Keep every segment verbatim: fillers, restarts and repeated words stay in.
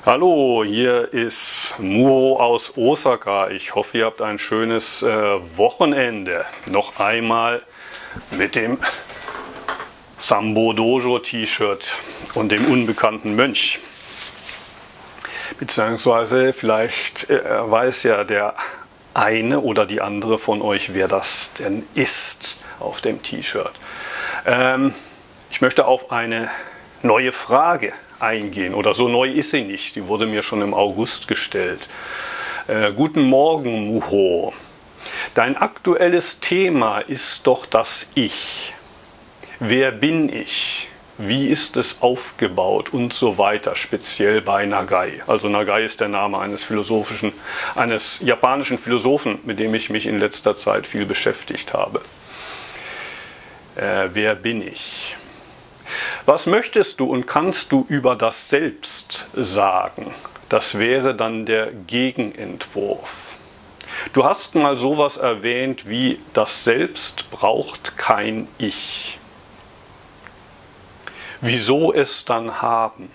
Hallo, hier ist Muro aus Osaka. Ich hoffe, ihr habt ein schönes äh, Wochenende. Noch einmal mit dem Sambo Dojo T-Shirt und dem unbekannten Mönch. Beziehungsweise vielleicht äh, weiß ja der eine oder die andere von euch, wer das denn ist auf dem T-Shirt. Ähm, ich möchte auf eine neue Frage eingehen, oder so neu ist sie nicht, die wurde mir schon im August gestellt. Äh, guten Morgen, Muho. Dein aktuelles Thema ist doch das Ich. Wer bin ich? Wie ist es aufgebaut und so weiter, speziell bei Nagai. Also Nagai ist der Name eines philosophischen, eines japanischen Philosophen, mit dem ich mich in letzter Zeit viel beschäftigt habe. Äh, wer bin ich? Was möchtest du und kannst du über das Selbst sagen? Das wäre dann der Gegenentwurf. Du hast mal sowas erwähnt wie, das Selbst braucht kein Ich. Wieso es dann haben?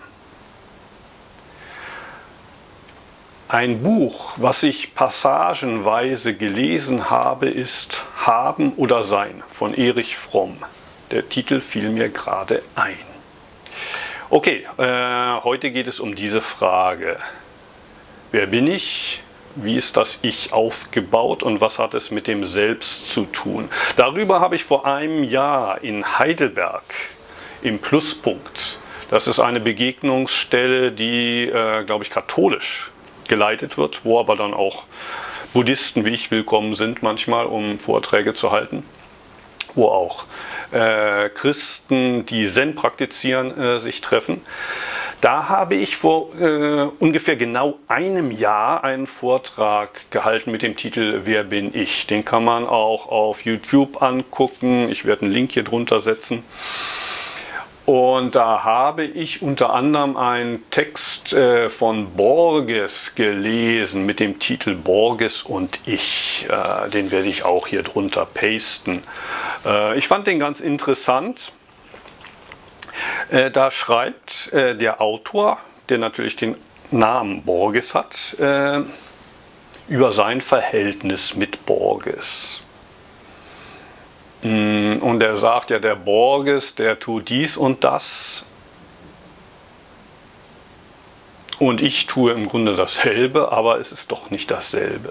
Ein Buch, was ich passagenweise gelesen habe, ist Haben oder Sein von Erich Fromm. Der Titel fiel mir gerade ein. Okay, äh, heute geht es um diese Frage. Wer bin ich? Wie ist das Ich aufgebaut und was hat es mit dem Selbst zu tun? Darüber habe ich vor einem Jahr in Heidelberg im Pluspunkt, das ist eine Begegnungsstelle, die, äh, glaube ich, katholisch geleitet wird, wo aber dann auch Buddhisten wie ich willkommen sind manchmal, um Vorträge zu halten, wo auch äh, Christen, die Zen praktizieren, äh, sich treffen. Da habe ich vor äh, ungefähr genau einem Jahr einen Vortrag gehalten mit dem Titel Wer bin ich? Den kann man auch auf YouTube angucken. Ich werde einen Link hier drunter setzen. Und da habe ich unter anderem einen Text äh, von Borges gelesen mit dem Titel Borges und ich. Äh, den werde ich auch hier drunter pasten. Äh, ich fand den ganz interessant. Äh, da schreibt äh, der Autor, der natürlich den Namen Borges hat, äh, über sein Verhältnis mit Borges. Und er sagt ja, der Borges, der tut dies und das und ich tue im Grunde dasselbe, aber es ist doch nicht dasselbe.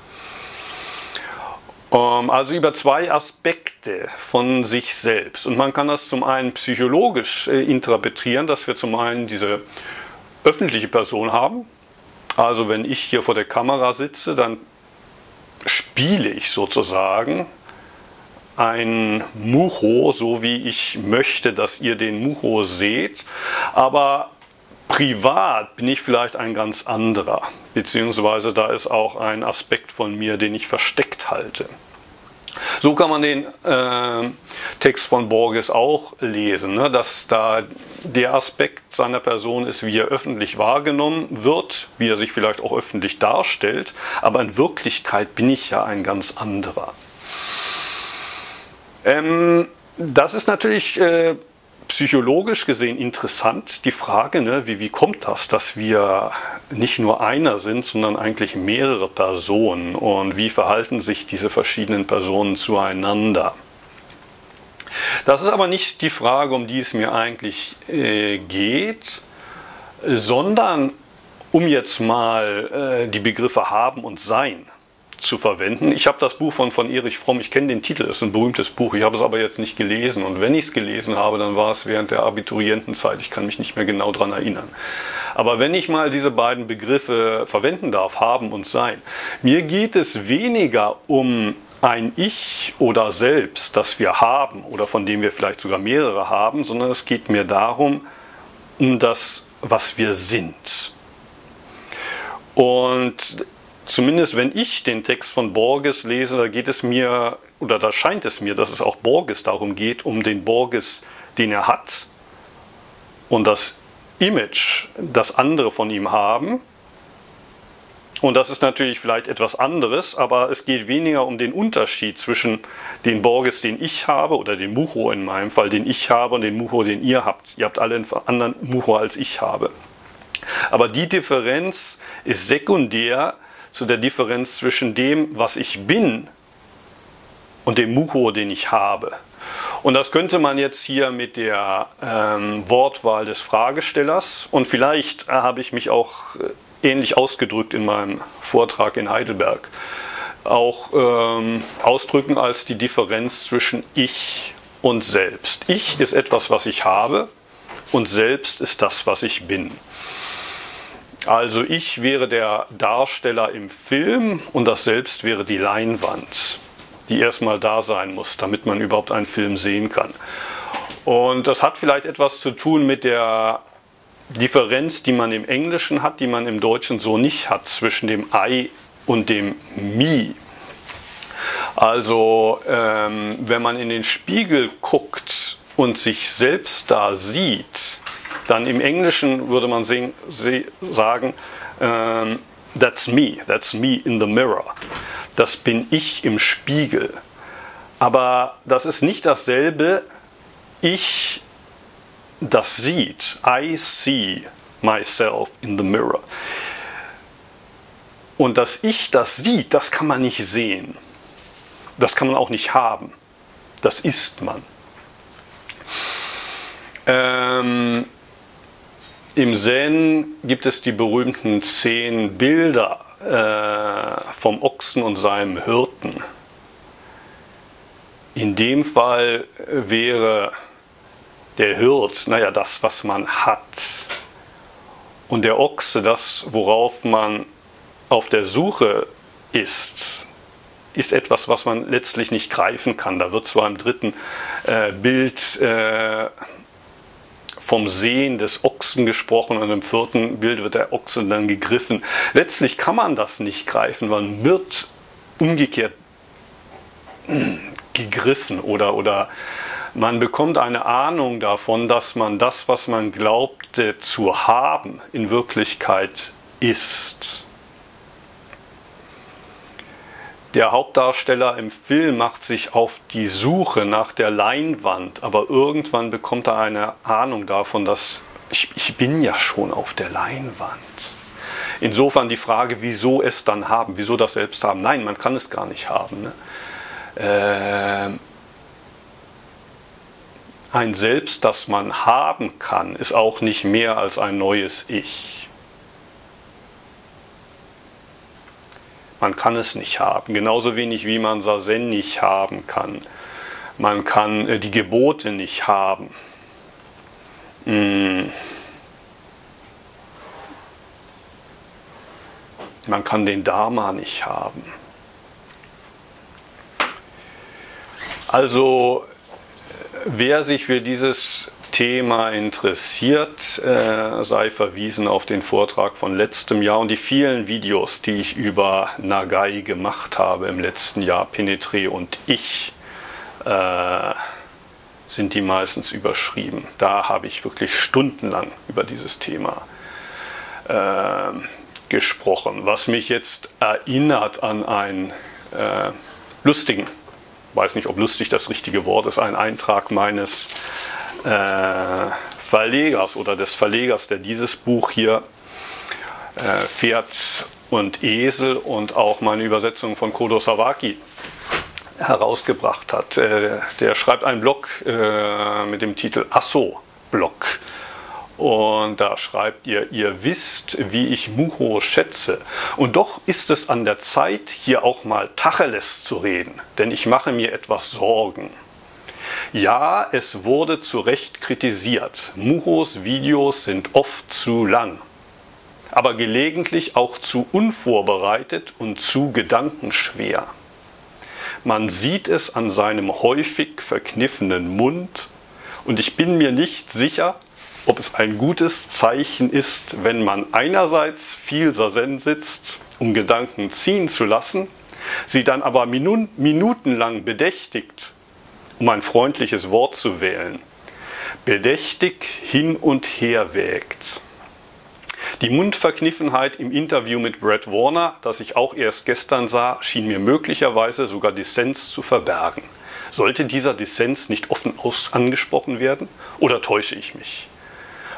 Also über zwei Aspekte von sich selbst. Und man kann das zum einen psychologisch interpretieren, dass wir zum einen diese öffentliche Person haben. Also wenn ich hier vor der Kamera sitze, dann spiele ich sozusagen ein Muho, so wie ich möchte, dass ihr den Muho seht, aber privat bin ich vielleicht ein ganz anderer, beziehungsweise da ist auch ein Aspekt von mir, den ich versteckt halte. So kann man den äh, Text von Borges auch lesen, ne? Dass da der Aspekt seiner Person ist, wie er öffentlich wahrgenommen wird, wie er sich vielleicht auch öffentlich darstellt, aber in Wirklichkeit bin ich ja ein ganz anderer. Ähm, das ist natürlich äh, psychologisch gesehen interessant, die Frage, ne, wie, wie kommt das, dass wir nicht nur einer sind, sondern eigentlich mehrere Personen und wie verhalten sich diese verschiedenen Personen zueinander? Das ist aber nicht die Frage, um die es mir eigentlich äh, geht, sondern um jetzt mal äh, die Begriffe haben und sein zu verwenden. Ich habe das Buch von, von Erich Fromm, ich kenne den Titel, es ist ein berühmtes Buch, ich habe es aber jetzt nicht gelesen und wenn ich es gelesen habe, dann war es während der Abiturientenzeit, ich kann mich nicht mehr genau daran erinnern. Aber wenn ich mal diese beiden Begriffe verwenden darf, haben und sein, mir geht es weniger um ein Ich oder Selbst, das wir haben oder von dem wir vielleicht sogar mehrere haben, sondern es geht mir darum, um das, was wir sind. Und zumindest wenn ich den Text von Borges lese, da geht es mir, oder da scheint es mir, dass es auch Borges darum geht, um den Borges, den er hat und das Image, das andere von ihm haben. Und das ist natürlich vielleicht etwas anderes, aber es geht weniger um den Unterschied zwischen den Borges, den ich habe, oder den Muho in meinem Fall, den ich habe und den Muho, den ihr habt. Ihr habt alle einen anderen Muho als ich habe. Aber die Differenz ist sekundär zu der Differenz zwischen dem, was ich bin, und dem Mucho, den ich habe. Und das könnte man jetzt hier mit der ähm, Wortwahl des Fragestellers, und vielleicht äh, habe ich mich auch äh, ähnlich ausgedrückt in meinem Vortrag in Heidelberg, auch ähm, ausdrücken als die Differenz zwischen Ich und Selbst. Ich ist etwas, was ich habe, und Selbst ist das, was ich bin. Also ich wäre der Darsteller im Film und das Selbst wäre die Leinwand, die erstmal da sein muss, damit man überhaupt einen Film sehen kann. Und das hat vielleicht etwas zu tun mit der Differenz, die man im Englischen hat, die man im Deutschen so nicht hat, zwischen dem I und dem Me. Also ähm, wenn man in den Spiegel guckt und sich selbst da sieht, dann im Englischen würde man sing, se, sagen, ähm, that's me, that's me in the mirror. Das bin ich im Spiegel. Aber das ist nicht dasselbe, ich das sieht. I see myself in the mirror. Und dass ich das sieht, das kann man nicht sehen. Das kann man auch nicht haben. Das ist man. Ähm, Im Zen gibt es die berühmten zehn Bilder äh, vom Ochsen und seinem Hirten. In dem Fall wäre der Hirt, naja, das, was man hat. Und der Ochse, das, worauf man auf der Suche ist, ist etwas, was man letztlich nicht greifen kann. Da wird zwar im dritten äh, Bild äh, vom Sehen des Ochsen gesprochen und im vierten Bild wird der Ochse dann gegriffen. Letztlich kann man das nicht greifen, man wird umgekehrt gegriffen oder, oder man bekommt eine Ahnung davon, dass man das, was man glaubte zu haben, in Wirklichkeit ist. Der Hauptdarsteller im Film macht sich auf die Suche nach der Leinwand, aber irgendwann bekommt er eine Ahnung davon, dass ich, ich bin ja schon auf der Leinwand. Insofern die Frage, wieso es dann haben, wieso das Selbst haben. Nein, man kann es gar nicht haben. Ne? Äh, ein Selbst, das man haben kann, ist auch nicht mehr als ein neues Ich. Man kann es nicht haben, genauso wenig wie man Sazen nicht haben kann. Man kann äh, die Gebote nicht haben. Mm. Man kann den Dharma nicht haben. Also, wer sich für dieses Thema interessiert, äh, sei verwiesen auf den Vortrag von letztem Jahr und die vielen Videos, die ich über Nagai gemacht habe im letzten Jahr, Penetré und ich, äh, sind die meistens überschrieben. Da habe ich wirklich stundenlang über dieses Thema äh, gesprochen, was mich jetzt erinnert an einen äh, lustigen, weiß nicht, ob lustig das richtige Wort ist, einen Eintrag meines Äh, Verlegers oder des Verlegers, der dieses Buch hier äh, Pferd und Esel und auch meine Übersetzung von Kodo Sawaki herausgebracht hat. Äh, der schreibt einen Blog äh, mit dem Titel Asso-Blog. Und da schreibt ihr, ihr wisst, wie ich Mucho schätze. Und doch ist es an der Zeit, hier auch mal Tacheles zu reden, denn ich mache mir etwas Sorgen. Ja, es wurde zu Recht kritisiert. Muchos Videos sind oft zu lang, aber gelegentlich auch zu unvorbereitet und zu gedankenschwer. Man sieht es an seinem häufig verkniffenen Mund und ich bin mir nicht sicher, ob es ein gutes Zeichen ist, wenn man einerseits viel Sazen sitzt, um Gedanken ziehen zu lassen, sie dann aber minu- minutenlang bedächtigt, um ein freundliches Wort zu wählen, bedächtig hin und her wägt. Die Mundverkniffenheit im Interview mit Brett Warner, das ich auch erst gestern sah, schien mir möglicherweise sogar Dissens zu verbergen. Sollte dieser Dissens nicht offen aus angesprochen werden? Oder täusche ich mich?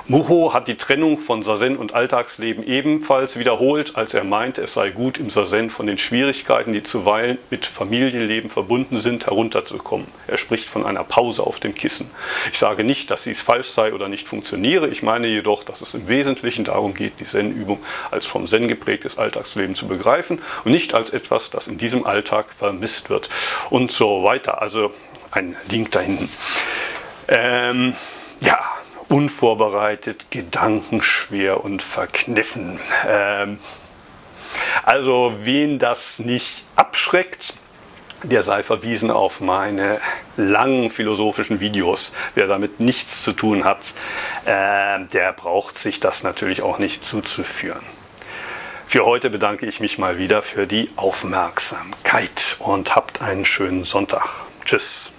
Mucho hat die Trennung von Sazen und Alltagsleben ebenfalls wiederholt, als er meinte, es sei gut, im Sazen von den Schwierigkeiten, die zuweilen mit Familienleben verbunden sind, herunterzukommen. Er spricht von einer Pause auf dem Kissen. Ich sage nicht, dass dies falsch sei oder nicht funktioniere. Ich meine jedoch, dass es im Wesentlichen darum geht, die Zen-Übung als vom Zen geprägtes Alltagsleben zu begreifen und nicht als etwas, das in diesem Alltag vermisst wird. Und so weiter. Also ein Link da hinten. Ähm, ja. Unvorbereitet, gedankenschwer und verkniffen. Ähm, also wen das nicht abschreckt, der sei verwiesen auf meine langen philosophischen Videos. Wer damit nichts zu tun hat, äh, der braucht sich das natürlich auch nicht zuzuführen. Für heute bedanke ich mich mal wieder für die Aufmerksamkeit und habt einen schönen Sonntag. Tschüss.